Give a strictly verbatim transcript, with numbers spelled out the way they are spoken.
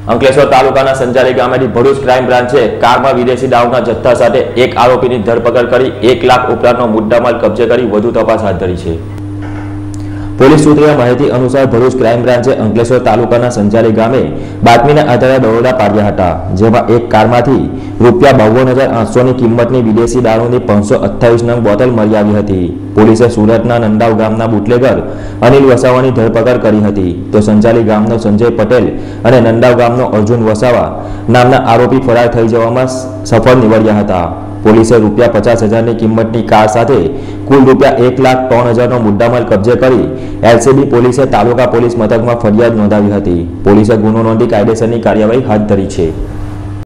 અંકલેશ્વર તાલુકાના સંજારી ગામેથી ભરૂચ ક્રાઇમ બ્રાન્ચે કારમાં વિદેશી દારૂના જથ્થા સાથે એક આરોપીની ધરપકડ કરી એક લાખ ઉપરાંતનો મુદ્દામાલ કબજે કરી વધુ તપાસ હાથ ધરી છે। પોલીસ સૂત્રોની માહિતી અનુસાર ભરૂચ ક્રાઇમ બ્રાન્ચે અંકલેશ્વર તાલુકાના સંજારી ગામે બાતમીના આધારે દરોડા પાડ્યા હતા, જેમાં એક કારમાંથી રૂપિયા બાવન હજાર આઠસો ની કિંમતની વિદેશી દારૂની પાંચસો અઠ્ઠાવીસ નંગ બોટલ મળી આવી હતી। પોલીસે સુરતના નંદાવ ગામના બુટલેગર અનિલ વસાવાની ધરપકડ કરી હતી, તો સંજારી ગામનો સંજય પટેલ અને નંદાવ ગામનો અર્જુન વસાવા નામના આરોપી ફરાર થઈ જવામાં સફળ નીવડ્યા હતા। પોલીસે રૂપિયા પચાસ હજારની કિંમતની કાર સાથે કુલ રૂપિયા એક લાખ ત્રણ હજારનો મુદ્દામાલ કબજે કરી એલસીબી પોલીસે તાલુકા પોલીસ મથકમાં ફરિયાદ નોંધાવી હતી। પોલીસે ગુનો નોંધી કાયદેસરની કાર્યવાહી હાથ ધરી છે।